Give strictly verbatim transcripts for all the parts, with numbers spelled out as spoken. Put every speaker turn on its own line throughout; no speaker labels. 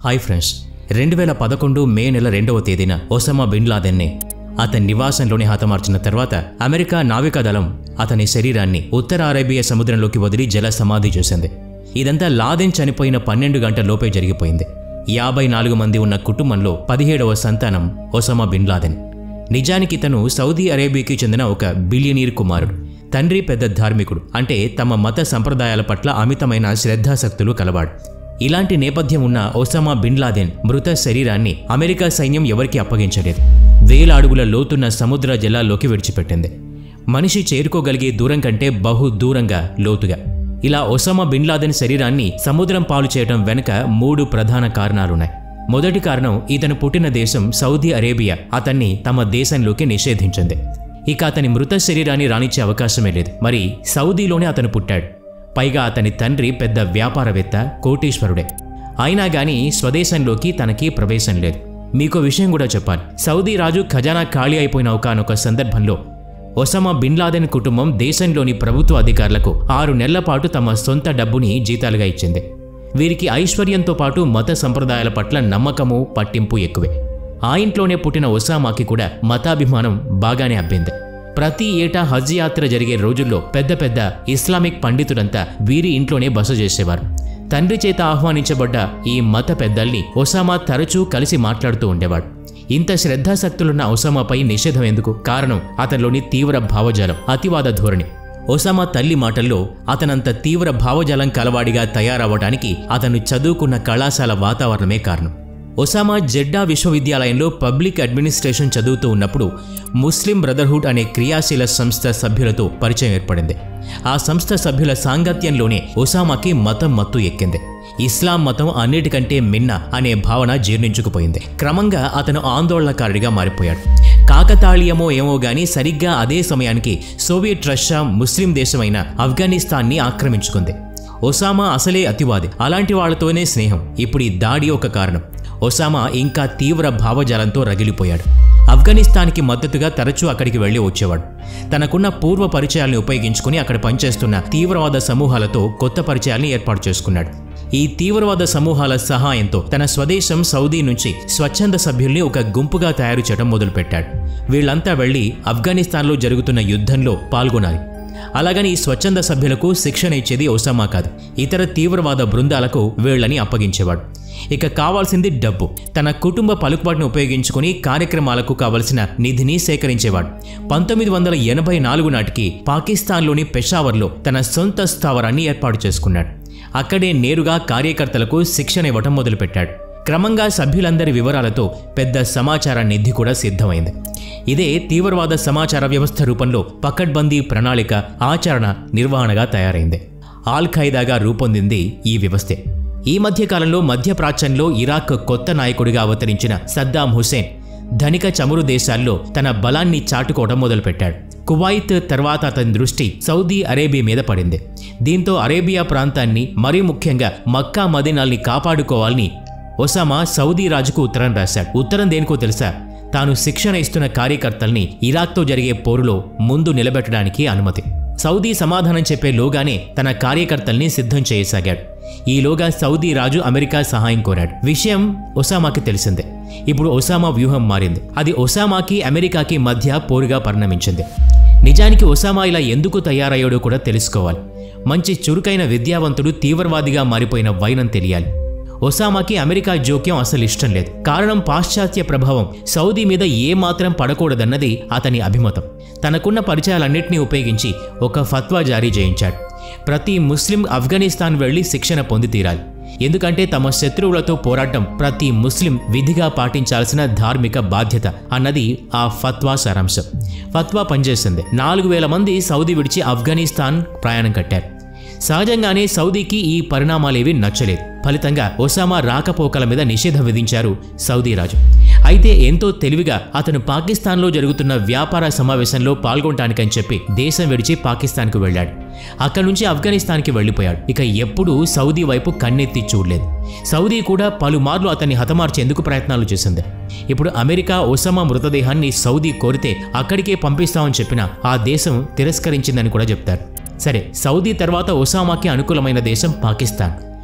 Hi friends, రెండు వేల పదకొండు మే నెల రెండవ తేదీన ఒసామా బిన్ లాదెన్ని అతని నివాసంలోనే హతమార్చిన తర్వాత అమెరికా నావికాదళం అతని శరీరాన్ని ఉత్తర అరేబియా సముద్రంలోకి వదిలి జల సమాధి చేసింది. ఇదంతా లాదెన్ చనిపోయిన పన్నెండు గంటల లోపే జరిగిపోయింది. యాభై నాలుగు మంది ఉన్న కుటుంబంలో పదిహేడవ సంతానం ఒసామా బిన్ లాదెన్. నిజానికి తను సౌదీ అరేబియాకి చెందిన ఒక బిలియనీర్ కుమారుడు. తండ్రి పెద్ద ధార్మికుడు, అంటే తమ మత సంప్రదాయాల పట్ల అమితమైన శ్రద్ధాశక్తులు కలవాడు. ఇలాంటి నేపథ్యం ఉన్న ఒసామా బిన్ లాదెన్ మృత శరీరాన్ని అమెరికా సైన్యం ఎవరికీ అప్పగించలేదు. వేల అడుగుల లోతున్న సముద్ర జలాల్లోకి విడిచిపెట్టింది. మనిషి చేరుకోగలిగే దూరం కంటే బహు దూరంగా లోతుగా. ఇలా ఒసామా బిన్ లాదెన్ శరీరాన్ని సముద్రం పాలు చేయడం వెనుక మూడు ప్రధాన కారణాలున్నాయి. మొదటి కారణం, ఇతను పుట్టిన దేశం సౌదీ అరేబియా అతన్ని తమ దేశంలోకి నిషేధించింది. ఇక అతని మృత శరీరాన్ని రానిచ్చే అవకాశమే లేదు. మరి సౌదీలోనే అతను పుట్టాడు. పైగా అతని తండ్రి పెద్ద వ్యాపారవేత్త, కోటీశ్వరుడే. అయినా గానీ స్వదేశంలోకి తనకి ప్రవేశం లేదు. మీకో విషయం కూడా చెప్పాలి. సౌదీ రాజు ఖజానా ఖాళీ అయిపోయిన ఒకానొక సందర్భంలో ఒసామా బిన్ లాదెన్ కుటుంబం దేశంలోని ప్రభుత్వ అధికారులకు ఆరు నెలల పాటు తమ సొంత డబ్బుని జీతాలుగా ఇచ్చింది. వీరికి ఐశ్వర్యంతో పాటు మత సంప్రదాయాల పట్ల నమ్మకము, పట్టింపు ఎక్కువే. ఆ ఇంట్లోనే పుట్టిన ఒసామాకి కూడా మతాభిమానం బాగానే అబ్బింది. ప్రతి ఏటా హజ్ యాత్ర జరిగే రోజుల్లో పెద్ద పెద్ద ఇస్లామిక్ పండితులంతా వీరి ఇంట్లోనే బస చేసేవారు. తండ్రి చేత ఆహ్వానించబడ్డ ఈ మత పెద్దల్ని ఒసామా తరచూ కలిసి మాట్లాడుతూ ఉండేవాడు. ఇంత శ్రద్ధాశక్తులున్న ఒసామాపై నిషేధం ఎందుకు? కారణం అతనిలోని తీవ్ర భావజాలం, అతివాద ధోరణి. ఒసామా తల్లి మాటల్లో అతనంత తీవ్ర భావజాలం కలవాడిగా తయారవ్వడానికి అతను చదువుకున్న కళాశాల వాతావరణమే కారణం. ఒసామా జెడ్డా విశ్వవిద్యాలయంలో పబ్లిక్ అడ్మినిస్ట్రేషన్ చదువుతూ ఉన్నప్పుడు ముస్లిం బ్రదర్హుడ్ అనే క్రియాశీల సంస్థ సభ్యులతో పరిచయం ఏర్పడింది. ఆ సంస్థ సభ్యుల సాంగత్యంలోనే ఒసామాకి మతం మత్తు ఎక్కింది. ఇస్లాం మతం అన్నిటికంటే మిన్న అనే భావన జీర్ణించుకుపోయింది. క్రమంగా అతను ఆందోళనకారుడిగా మారిపోయాడు. కాకతాళీయమో ఏమో గానీ సరిగ్గా అదే సమయానికి సోవియట్ రష్యా ముస్లిం దేశమైన ఆఫ్ఘనిస్తాన్ని ఆక్రమించుకుంది. ఒసామా అసలే అతివాది. అలాంటి వాళ్లతోనే స్నేహం. ఇప్పుడు ఈ దాడి ఒక కారణం. ఒసామా ఇంకా తీవ్ర భావజాలంతో రగిలిపోయాడు. ఆఫ్ఘనిస్తాన్కి మద్దతుగా తరచూ అక్కడికి వెళ్లి వచ్చేవాడు. తనకున్న పూర్వ పరిచయాల్ని ఉపయోగించుకుని అక్కడ పనిచేస్తున్న తీవ్రవాద సమూహాలతో కొత్త పరిచయాల్ని ఏర్పాటు చేసుకున్నాడు. ఈ తీవ్రవాద సమూహాల సహాయంతో తన స్వదేశం సౌదీ నుంచి స్వచ్ఛంద సభ్యుల్ని ఒక గుంపుగా తయారు చేయడం మొదలుపెట్టాడు. వీళ్లంతా వెళ్లి ఆఫ్ఘనిస్తాన్లో జరుగుతున్న యుద్ధంలో పాల్గొనాలి. అలాగని ఈ స్వచ్ఛంద సభ్యులకు శిక్షణ ఇచ్చేది ఒసామా కాదు. ఇతర తీవ్రవాద బృందాలకు వీళ్లని అప్పగించేవాడు. ఇక కావాల్సింది డబ్బు. తన కుటుంబ పలుకుబాటును ఉపయోగించుకుని కార్యక్రమాలకు కావలసిన నిధిని సేకరించేవాడు. పంతొమ్మిది వందల ఎనభై నాలుగు నాటికి పాకిస్తాన్లోని పెషావర్లో తన సొంత స్థావరాన్ని ఏర్పాటు చేసుకున్నాడు. అక్కడే నేరుగా కార్యకర్తలకు శిక్షణ ఇవ్వటం మొదలుపెట్టాడు. క్రమంగా సభ్యులందరి వివరాలతో పెద్ద సమాచార నిధి కూడా సిద్ధమైంది. ఇదే తీవ్రవాద సమాచార వ్యవస్థ రూపంలో పకడ్బందీ ప్రణాళిక, ఆచరణ, నిర్వహణగా తయారైంది. ఆల్ ఖైదాగా రూపొందింది ఈ వ్యవస్థే. ఈ మధ్యకాలంలో మధ్యప్రాచ్యంలో ఇరాక్ కొత్త నాయకుడిగా అవతరించిన సద్దాం హుసేన్ ధనిక చమురు దేశాల్లో తన బలాన్ని చాటుకోవడం మొదలుపెట్టాడు. కువైత్ తర్వాత అతని దృష్టి సౌదీ అరేబియా మీద పడింది. దీంతో అరేబియా ప్రాంతాన్ని, మరీ ముఖ్యంగా మక్కా మదీనాల్ని కాపాడుకోవాలని ఒసామా సౌదీ రాజుకు ఉత్తరం రాశాడు. ఉత్తరం దేనికో తెలుసా? తాను శిక్షణ ఇస్తున్న కార్యకర్తల్ని ఇరాక్తో జరిగే పోరులో ముందు నిలబెట్టడానికి అనుమతి. సౌదీ సమాధానం చెప్పే లోగానే తన కార్యకర్తల్ని సిద్ధం చేయసాగాడు. ఈలోగా సౌదీ రాజు అమెరికా సహాయం కోరాడు. విషయం ఒసామాకి తెలిసిందే. ఇప్పుడు ఒసామా వ్యూహం మారింది. అది ఒసామాకి అమెరికాకి మధ్య పోరుగా పరిణమించింది. నిజానికి ఒసామా ఇలా ఎందుకు తయారయ్యాడో కూడా తెలుసుకోవాలి. మంచి చురుకైన విద్యావంతుడు తీవ్రవాదిగా మారిపోయిన వైనం తెలియాలి. ఒసామాకి అమెరికా జోక్యం అసలు ఇష్టం లేదు. కారణం, పాశ్చాత్య ప్రభావం సౌదీ మీద ఏమాత్రం పడకూడదన్నది అతని అభిమతం. తనకున్న పరిచయాలన్నింటినీ ఉపయోగించి ఒక ఫత్వా జారీ చేయించాడు. ప్రతి ముస్లిం ఆఫ్ఘనిస్తాన్ వెళ్లి శిక్షణ పొంది తీరాలి. ఎందుకంటే తమ శత్రువులతో పోరాటం ప్రతి ముస్లిం విధిగా పాటించాల్సిన ధార్మిక బాధ్యత అన్నది ఆ ఫత్వా సారాంశం. ఫత్వా పనిచేసింది. నాలుగు వేల మంది సౌదీ విడిచి ఆఫ్ఘనిస్తాన్ ప్రయాణం కట్టారు. సహజంగానే సౌదీకి ఈ పరిణామాలేవి నచ్చలేదు. ఫలితంగా ఒసామా రాకపోకల మీద నిషేధం విధించారు సౌదీ రాజు. అయితే ఎంతో తెలివిగా అతను పాకిస్తాన్లో జరుగుతున్న వ్యాపార సమావేశంలో పాల్గొనటానికని చెప్పి దేశం విడిచి పాకిస్తాన్కు వెళ్ళాడు. అక్కడి నుంచి ఆఫ్ఘనిస్తాన్కి వెళ్ళిపోయాడు. ఇక ఎప్పుడూ సౌదీ వైపు కన్నెత్తి చూడలేదు. సౌదీ కూడా పలుమార్లు అతన్ని హతమార్చేందుకు ప్రయత్నాలు చేసింది. ఇప్పుడు అమెరికా ఒసామా మృతదేహాన్ని సౌదీ కోరితే అక్కడికే పంపిస్తామని చెప్పినా ఆ దేశం తిరస్కరించిందని కూడా చెప్తారు. సరే, సౌదీ తర్వాత ఒసామాకి అనుకూలమైన దేశం పాకిస్తాన్.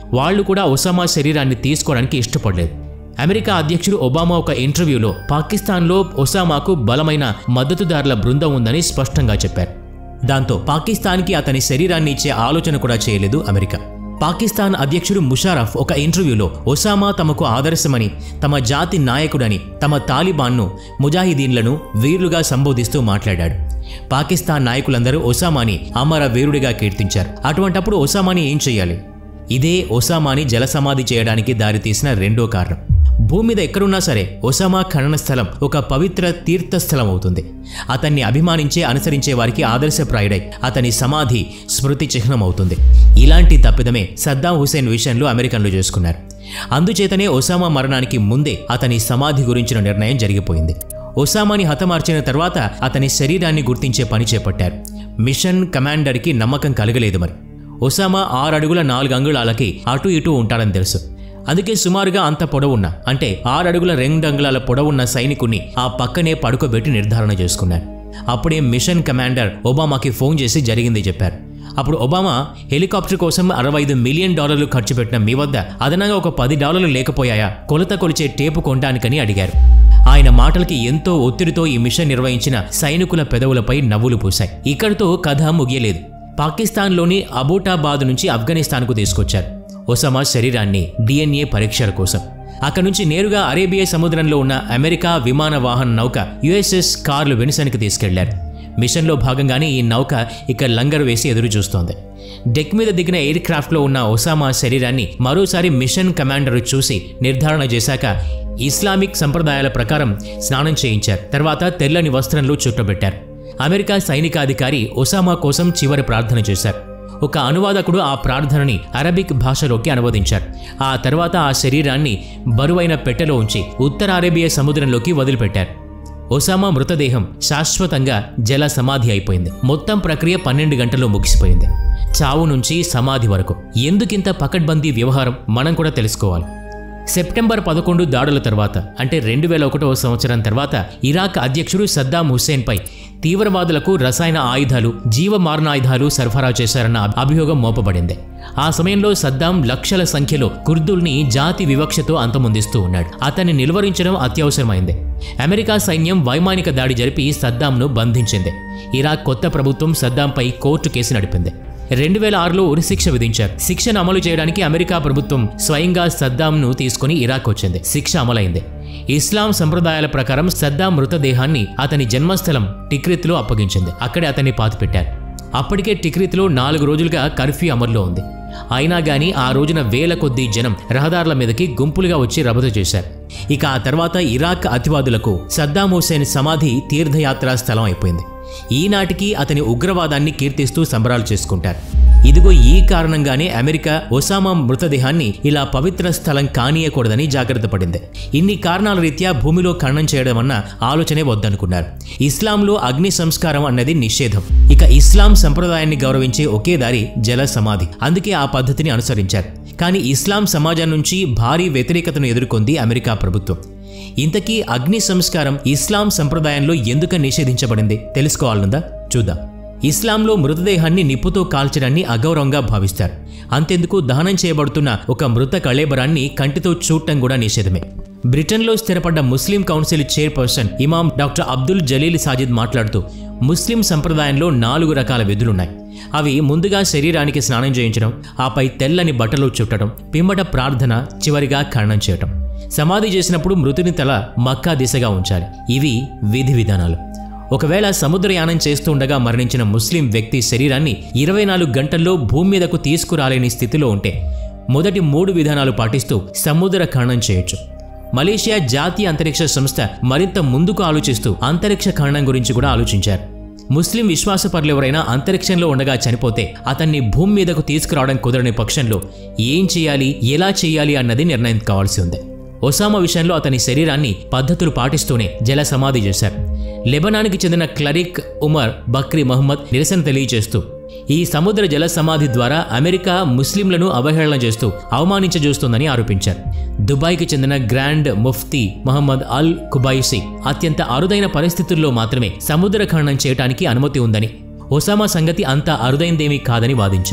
వాళ్ళు కూడా ఒసామా శరీరాన్ని తీసుకోవడానికి ఇష్టపడలేదు. అమెరికా అధ్యక్షుడు ఒబామా ఒక ఇంటర్వ్యూలో పాకిస్తాన్లో ఒసామాకు బలమైన మద్దతుదారుల బృందం ఉందని స్పష్టంగా చెప్పారు. దాంతో పాకిస్తాన్కి అతని శరీరాన్ని ఇచ్చే ఆలోచన కూడా చేయలేదు అమెరికా. పాకిస్తాన్ అధ్యక్షుడు ముషారఫ్ ఒక ఇంటర్వ్యూలో ఒసామా తమకు ఆదర్శమని, తమ జాతి నాయకుడని, తమ తాలిబాన్ను, ముజాహిదీన్లను వీరులుగా సంబోధిస్తూ మాట్లాడాడు. పాకిస్తాన్ నాయకులందరూ ఒసామాని అమర వీరుడిగా కీర్తించారు. అటువంటప్పుడు ఒసామాని ఏం చెయ్యాలి? ఇదే ఒసామాని జలసమాధి చేయడానికి దారితీసిన రెండో కారణం. భూమి మీద ఎక్కడున్నా సరే ఒసామా ఖనన స్థలం ఒక పవిత్ర తీర్థస్థలం అవుతుంది. అతన్ని అభిమానించే, అనుసరించే వారికి ఆదర్శప్రాయుడై అతని సమాధి స్మృతి చిహ్నం అవుతుంది. ఇలాంటి తప్పిదమే సద్దాం హుసేన్ విషయంలో అమెరికన్లు చేసుకున్నారు. అందుచేతనే ఒసామా మరణానికి ముందే అతని సమాధి గురించిన నిర్ణయం జరిగిపోయింది. ఒసామాని హతమార్చిన తర్వాత అతని శరీరాన్ని గుర్తించే పని చేపట్టారు. మిషన్ కమాండర్కి నమ్మకం కలగలేదు. మరి ఒసామా ఆరు అడుగుల నాలుగు అంగుళాలకి అటు ఇటు ఉంటాడని తెలుసు. అందుకే సుమారుగా అంత పొడవున్న, అంటే ఆరు అడుగుల రెండు అంగుళాల పొడవున్న సైనికుని ఆ పక్కనే పడుకోబెట్టి నిర్ధారణ చేసుకున్నారు. అప్పుడే మిషన్ కమాండర్ ఒబామాకి ఫోన్ చేసి జరిగింది చెప్పారు. అప్పుడు ఒబామా, హెలికాప్టర్ కోసం అరవై ఐదు మిలియన్ డాలర్లు ఖర్చు పెట్టిన మీ వద్ద అదనంగా ఒక పది డాలర్లు లేకపోయాయా కొలత కొలిచే టేపు కొనడానికని అడిగారు. ఆయన మాటలకి ఎంతో ఒత్తిడితో ఈ మిషన్ నిర్వహించిన సైనికుల పెదవులపై నవ్వులు పూశాయి. ఇక్కడితో కథ ముగియలేదు. పాకిస్తాన్లోని అబోటాబాద్ నుంచి ఆఫ్ఘనిస్తాన్కు తీసుకొచ్చారు ఒసామా శరీరాన్ని డిఎన్ఏ పరీక్షల కోసం. అక్కడి నుంచి నేరుగా అరేబియా సముద్రంలో ఉన్న అమెరికా విమాన వాహన నౌక యుఎస్ఎస్ కార్ల్ విన్సన్కి తీసుకెళ్లారు. మిషన్లో భాగంగానే ఈ నౌక ఇక లంగర్ వేసి ఎదురు చూస్తోంది. డెక్ మీద దిగిన ఎయిర్ క్రాఫ్ట్లో ఉన్న ఒసామా శరీరాన్ని మరోసారి మిషన్ కమాండర్ చూసి నిర్ధారణ చేశాక ఇస్లామిక్ సంప్రదాయాల ప్రకారం స్నానం చేయించారు. తర్వాత తెల్లని వస్త్రంలో చుట్టబెట్టారు. అమెరికా సైనికాధికారి ఒసామా కోసం చివరి ప్రార్థన చేశారు. ఒక అనువాదకుడు ఆ ప్రార్థనని అరబిక్ భాషలోకి అనువదించారు. ఆ తర్వాత ఆ శరీరాన్ని బరువైన పెట్టెలో ఉంచి ఉత్తర అరేబియా సముద్రంలోకి వదిలిపెట్టారు. ఒసామా మృతదేహం శాశ్వతంగా జల సమాధి అయిపోయింది. మొత్తం ప్రక్రియ పన్నెండు గంటల్లో ముగిసిపోయింది. చావు నుంచి సమాధి వరకు ఎందుకింత పకడ్బందీ వ్యవహారం మనం కూడా తెలుసుకోవాలి. సెప్టెంబర్ పదకొండు దాడుల తర్వాత, అంటే రెండు వేల ఒకటవ సంవత్సరం తర్వాత ఇరాక్ అధ్యక్షుడు సద్దాం హుస్సేన్పై తీవ్రవాదులకు రసాయన ఆయుధాలు, జీవమారణాయుధాలు సరఫరా చేశారన్న అభియోగం మోపబడింది. ఆ సమయంలో సద్దాం లక్షల సంఖ్యలో కుర్దుల్ని జాతి వివక్షతో అంతమొందిస్తూ ఉన్నాడు. అతన్ని నిలువరించడం అత్యవసరమైంది. అమెరికా సైన్యం వైమానిక దాడి జరిపి సద్దాంను బంధించింది. ఇరాక్ కొత్త ప్రభుత్వం సద్దాంపై కోర్టు కేసు నడిపింది. రెండు వేల ఆరులో ఉరిశిక్ష విధించారు. శిక్షను అమలు చేయడానికి అమెరికా ప్రభుత్వం స్వయంగా సద్దాంను తీసుకుని ఇరాక్ వచ్చింది. శిక్ష అమలైంది. ఇస్లాం సంప్రదాయాల ప్రకారం సద్దాం మృతదేహాన్ని అతని జన్మస్థలం టిక్రిత్లో అప్పగించింది. అక్కడే అతన్ని పాతిపెట్టారు. అప్పటికే టిక్రిత్లో నాలుగు రోజులుగా కర్ఫ్యూ అమల్లో ఉంది. అయినా గానీ ఆ రోజున వేల కొద్దీ జనం రహదారుల మీదకి గుంపులుగా వచ్చి రభస చేశారు. ఇక ఆ తర్వాత ఇరాక్ అతివాదులకు సద్దాం హుస్సేన్ సమాధి తీర్థయాత్రా స్థలం అయిపోయింది. ఈనాటికి అతని ఉగ్రవాదాన్ని కీర్తిస్తూ సంబరాలు చేసుకుంటారు. ఇదిగో ఈ కారణంగానే అమెరికా ఒసామా మృతదేహాన్ని ఇలా పవిత్ర స్థలం కానీయకూడదని జాగ్రత్త పడింది. ఇన్ని కారణాల రీత్యా భూమిలో ఖననం చేయడం అన్న ఆలోచనే వద్దనుకున్నారు. ఇస్లాంలో అగ్ని సంస్కారం అన్నది నిషేధం. ఇక ఇస్లాం సంప్రదాయాన్ని గౌరవించే ఒకే దారి జల సమాధి. అందుకే ఆ పద్ధతిని అనుసరించారు. కానీ ఇస్లాం సమాజం నుంచి భారీ వ్యతిరేకతను ఎదుర్కొంది అమెరికా ప్రభుత్వం. ఇంతకీ అగ్ని సంస్కారం ఇస్లాం సంప్రదాయంలో ఎందుకు నిషేధించబడింది తెలుసుకోవాలనుందా? చూద్దాం. ఇస్లాంలో మృతదేహాన్ని నిప్పుతో కాల్చడాన్ని అగౌరవంగా భావిస్తారు. అంతెందుకు దహనం చేయబడుతున్న ఒక మృత కళేబరాన్ని కంటితో చూడటం కూడా నిషేధమే. బ్రిటన్లో స్థిరపడ్డ ముస్లిం కౌన్సిల్ చైర్పర్సన్ ఇమాం డాక్టర్ అబ్దుల్ జలీల్ సాజిద్ మాట్లాడుతూ, ముస్లిం సంప్రదాయంలో నాలుగు రకాల విధులున్నాయి. అవి ముందుగా శరీరానికి స్నానం చేయించడం, ఆపై తెల్లని బట్టలు చుట్టడం, పిమ్మట ప్రార్థన, చివరిగా ఖననం చేయటం. సమాధి చేసినప్పుడు మృతుని తల మక్కా దిశగా ఉంచాలి. ఇవి విధి విధానాలు. ఒకవేళ సముద్రయానం చేస్తుండగా మరణించిన ముస్లిం వ్యక్తి శరీరాన్ని ఇరవై నాలుగు గంటల్లో భూమి మీదకు తీసుకురాలేని స్థితిలో ఉంటే మొదటి మూడు విధానాలు పాటిస్తూ సముద్ర ఖననం చేయొచ్చు. మలేషియా జాతీయ అంతరిక్ష సంస్థ మరింత ముందుకు ఆలోచిస్తూ అంతరిక్ష ఖననం గురించి కూడా ఆలోచించారు. ముస్లిం విశ్వాసపరులెవరైనా అంతరిక్షంలో ఉండగా చనిపోతే అతన్ని భూమి మీదకు తీసుకురావడం కుదరని పక్షంలో ఏం చేయాలి, ఎలా చేయాలి అన్నది నిర్ణయం కావాల్సి ఉంది. ఒసామా విషయంలో అతని శరీరాన్ని పద్ధతులు పాటిస్తూనే జల సమాధి చేశారు. లెబనాన్కి చెందిన క్లరిక్ ఉమర్ బక్రీ మహమ్మద్ నిరసన తెలియజేస్తూ, ఈ సముద్ర జల సమాధి ద్వారా అమెరికా ముస్లింలను అవహేళన చేస్తూ అవమానించజూస్తోందని ఆరోపించారు. దుబాయ్కి చెందిన గ్రాండ్ ముఫ్తీ మహమ్మద్ అల్ కుబైసీ అత్యంత అరుదైన పరిస్థితుల్లో మాత్రమే సముద్ర ఖననం చేయడానికి అనుమతి ఉందని, ఒసామా సంగతి అంత అరుదైందేమీ కాదని వాదించారు.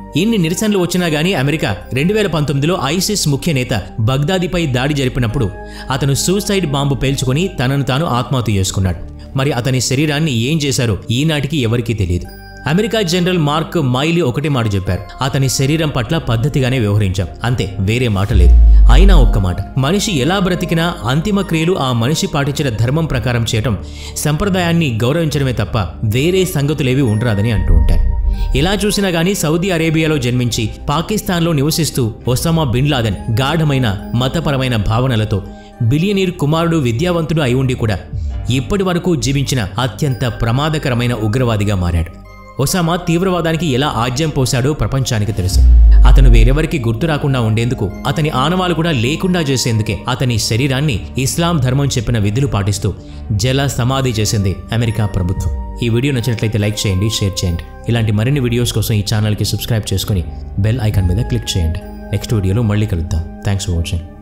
ఇన్ని నిరసనలు వచ్చినా గానీ అమెరికా రెండు వేల పంతొమ్మిదిలో ఐసిస్ ముఖ్య నేత బగ్దాదీపై దాడి జరిపినప్పుడు అతను సూసైడ్ బాంబు పేల్చుకుని తనను తాను ఆత్మహత్య చేసుకున్నాడు. మరి అతని శరీరాన్ని ఏం చేశారో ఈనాటికి ఎవరికీ తెలియదు. అమెరికా జనరల్ మార్క్ మైలీ ఒకటి మాట చెప్పారు, అతని శరీరం పట్ల పద్ధతిగానే వ్యవహరించాం, అంతే, వేరే మాట లేదు. అయినా ఒక్క మాట, మనిషి ఎలా బ్రతికినా అంతిమ క్రియలు ఆ మనిషి పాటించిన ధర్మం ప్రకారం చేయటం, సంప్రదాయాన్ని గౌరవించడమే తప్ప వేరే సంగతులేవి ఉండరాదని అంటూ ఉంటారు. ఇలా చూసినా గానీ సౌదీ అరేబియాలో జన్మించి పాకిస్తాన్లో నివసిస్తూ ఒసామా బిన్ లాదెన్ గాఢమైన మతపరమైన భావనలతో బిలియనీర్ కుమారుడు విద్యావంతుడు అయి ఉండి కూడా ఇప్పటి వరకు జీవించిన అత్యంత ప్రమాదకరమైన ఉగ్రవాదిగా మారాడు. ఒసామా తీవ్రవాదానికి ఎలా ఆజ్యం పోశాడో ప్రపంచానికి తెలుసు. అతను వేరెవరికి గుర్తు రాకుండా ఉండేందుకు, అతని ఆనవాలు కూడా లేకుండా చేసేందుకే అతని శరీరాన్ని ఇస్లాం ధర్మం చెప్పిన విధులు పాటిస్తూ జల సమాధి చేసింది అమెరికా ప్రభుత్వం. ఈ వీడియో నచ్చినట్లయితే లైక్ చేయండి, షేర్ చేయండి. ఇలాంటి మరిన్ని వీడియోస్ కోసం ఈ ఛానల్కి సబ్స్క్రైబ్ చేసుకుని బెల్ ఐకాన్ మీద క్లిక్ చేయండి. నెక్స్ట్ వీడియోలో మళ్ళీ కలుద్దాం. Thanks for watching.